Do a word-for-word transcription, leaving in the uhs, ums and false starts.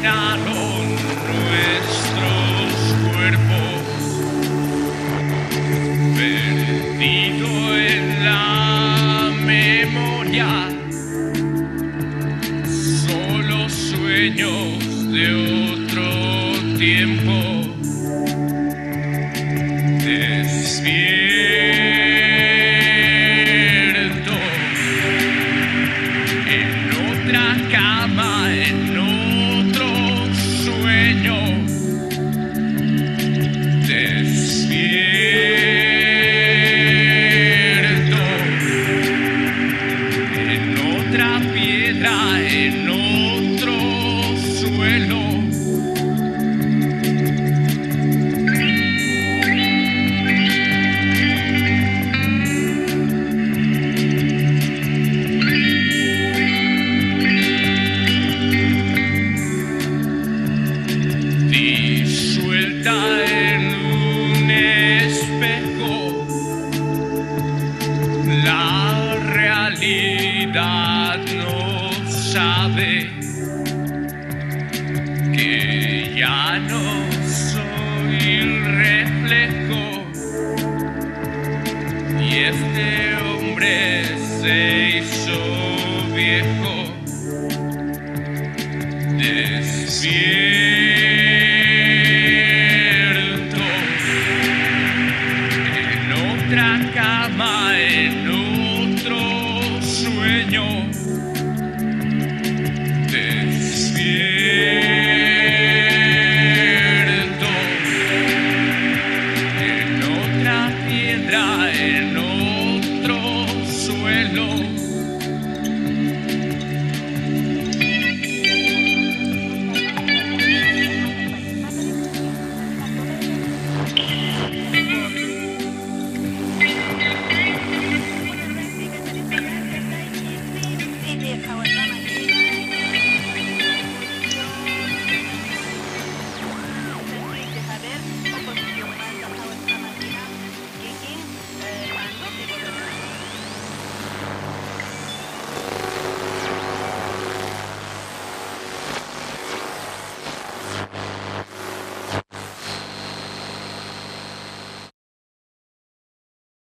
llenaron nuestros cuerpos, perdido en la memoria, solo sueños de otro tiempo. Despierto en otra cama, en otro sueño. Despierto en otra piedra, en otro suelo. Disuelta en un espejo, la realidad no sabe que ya no soy el reflejo, y este hombre se hizo viejo. Despierta